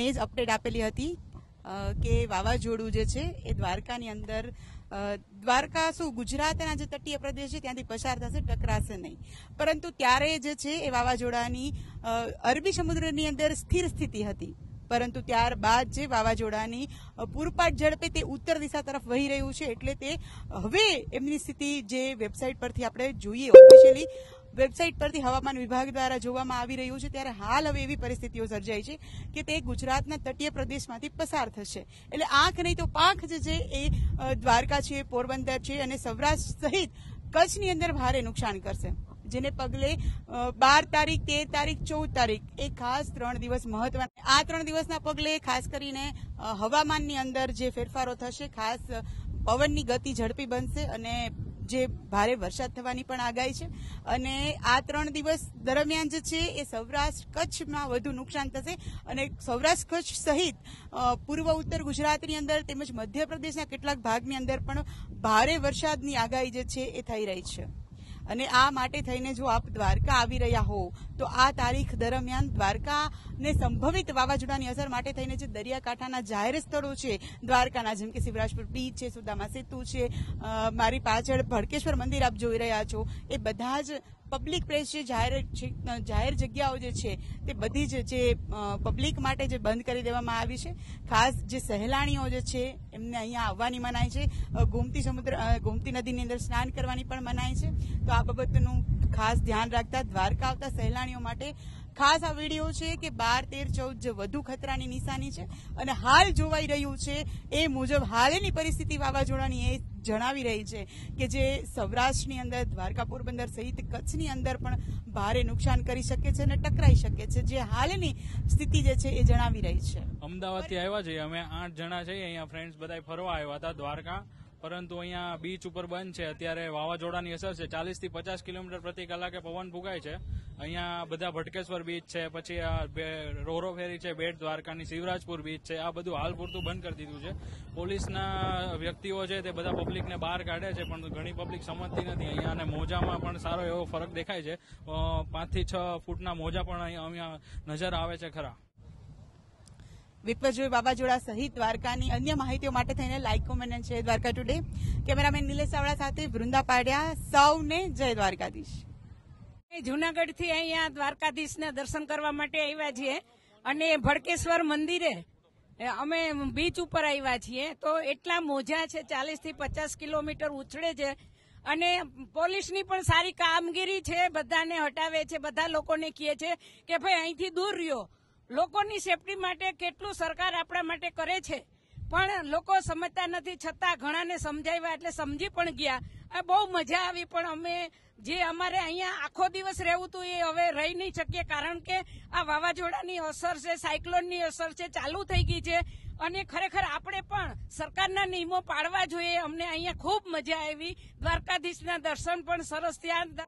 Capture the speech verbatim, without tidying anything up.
એ જ અપડેટ આપેલી હતી કે વાવાઝોડું જે છે એ દ્વારકાની અંદર દ્વારકા શું ગુજરાતના જે તટીય પ્રદેશ છે ત્યાંથી પસાર થશે, ટકરાશે નહીં. પરંતુ ત્યારે જે છે એ વાવાઝોડાની અરબી સમુદ્રની અંદર સ્થિર સ્થિતિ હતી, પરંતુ ત્યારબાદ જે વાવાઝોડાની પૂરપાટ ઝડપે તે ઉત્તર દિશા તરફ વહી રહ્યું છે. એટલે તે હવે એમની સ્થિતિ જે વેબસાઇટ પરથી આપણે જોઈએ, ઓફિશિયલી વેબસાઇટ પરથી હવામાન વિભાગ દ્વારા જોવામાં આવી રહ્યું છે, ત્યારે હાલ હવે એવી પરિસ્થિતિઓ સર્જાઈ છે કે તે ગુજરાતના તટીય પ્રદેશમાંથી પસાર થશે. એટલે આંખ નહીં તો પાંખ જે છે એ દ્વારકા છે, પોરબંદર છે અને સૌરાષ્ટ્ર સહિત કચ્છની અંદર ભારે નુકસાન કરશે. જેને પગલે બાર તારીખ, તેર તારીખ, ચૌદ તારીખ એ ખાસ ત્રણ દિવસ મહત્વના. આ ત્રણ દિવસના પગલે ખાસ કરીને હવામાનની અંદર જે ફેરફારો થશે, ખાસ પવનની ગતિ ઝડપી બનશે અને જે ભારે વરસાદ થવાની પણ આગાહી છે. અને આ ત્રણ દિવસ દરમિયાન જે છે એ સૌરાષ્ટ્ર કચ્છમાં વધુ નુકસાન થશે અને સૌરાષ્ટ્ર કચ્છ સહિત પૂર્વ ઉત્તર ગુજરાતની અંદર તેમજ મધ્યપ્રદેશના કેટલાક ભાગની અંદર પણ ભારે વરસાદની આગાહી જે છે એ થઈ રહી છે. અને આ માટે થઈને જો આપ દ્વારકા આવી રહ્યા હો તો આ તારીખ દરમિયાન દ્વારકાને સંભવિત વાવાઝોડાની અસર માટે થઈને જે દરિયાકાંઠાના જાહેર સ્થળો છે દ્વારકાના, જેમ કે શિવરાજપુર બીચ છે, સુદામા સેતુ છે, મારી પાછળ ભડકેશ્વર મંદિર આપ જોઈ રહ્યા છો, એ બધા જ પબ્લિક પ્લેસ છે, જાહેર જાહેર જગ્યાઓ જે છે તે બધી જ જે પબ્લિક માટે જે બંધ કરી દેવામાં આવી છે. ખાસ જે સહેલાણીઓ જે છે એમને અહીંયા આવવાની મનાઈ છે. ગોમતી સમુદ્ર ગોમતી નદીની અંદર સ્નાન કરવાની પણ મનાઈ છે. તો આ બાબતનું ખાસ ધ્યાન રાખતા દ્વારકા આવતા સહેલાણીઓ માટે ખાસ આ વિડીયો છે કે બાર, તેર, ચૌદ જે વધુ ખતરાની નિશાની છે અને હાલ જોવાઈ રહ્યું છે એ મુજબ હાલની પરિસ્થિતિ વાવાઝોડાની એ જણાવી રહી છે કે જે સૌરાષ્ટ્રની અંદર દ્વારકા, પોરબંદર સહિત કચ્છની અંદર પણ ભારે નુકસાન કરી શકે છે અને ટકરાઈ શકે છે, જે હાલની સ્થિતિ જે છે એ જણાવી રહી છે. અમદાવાદથી આવ્યા છીએ અમે, આઠ જણા છીએ અહીંયા, ફ્રેન્ડ્સ બધા ફરવા આવ્યા હતા દ્વારકા, પરંતુ અહીંયા બીચ ઉપર બંધ છે. અત્યારે વાવાઝોડાની અસર છે, ચાલીસ થી પચાસ કિલોમીટર પ્રતિ કલાકે પવન ફૂંકાય છે. અહીંયા બધા ભટકેશ્વર બીચ છે, પછી આ રોરો ફેરી છે, બેટ દ્વારકાની, શિવરાજપુર બીચ છે, આ બધું હાલ પૂરતું બંધ કરી દીધું છે. પોલીસના વ્યક્તિઓ છે તે બધા પબ્લિકને બહાર કાઢે છે, પણ ઘણી પબ્લિક સમજતી નથી અહીંયા. અને મોજામાં પણ સારો એવો ફરક દેખાય છે, પાંચ થી છ ફૂટના મોજા પણ અહીંયા નજર આવે છે ખરા. વિપજોય વાવાઝોડા સહિત દ્વારકાની અન્ય માહિતીઓ માટે થઈને લાઈક, કોમેન્ટ અને share Dwarka today. Cameraman Nilesh Chavda સાથે વૃંદા પાડ્યા. સૌને જય દ્વારકાધીશ. જુનાગઢ થી અહીંયા દ્વારકાધીશના દર્શન કરવા માટે આવ્યા છીએ અને ભડકેશ્વર મંદિરે અમે બીચ ઉપર આવ્યા છીએ. તો એટલા મોજા છે, ચાલીસ થી પચાસ કિલોમીટર ઉછળે છે અને પોલીસની પણ સારી કામગીરી છે, બધાને હટાવે છે, બધા લોકોને કહે છે કે ભાઈ અહીંથી દૂર રહ્યો. લોકોની સેફટી માટે કેટલું સરકાર આપણા માટે કરે છે, પણ લોકો સમજતા નથી. છતાં ઘણાને સમજાવ્યા એટલે સમજી પણ ગયા. આ બહુ મજા આવી. પણ અમે જે અમારે અહીંયા આખો દિવસ રહેવું હતું એ હવે રહી નહીં શકીએ, કારણ કે આ વાવાઝોડાની અસર છે, સાયક્લોનની અસર છે, ચાલુ થઈ ગઈ છે. અને ખરેખર આપણે પણ સરકારના નિયમો પાળવા જોઈએ. અમને અહીંયા ખૂબ મજા આવી. દ્વારકાધીશના દર્શન પણ સરસ થયા.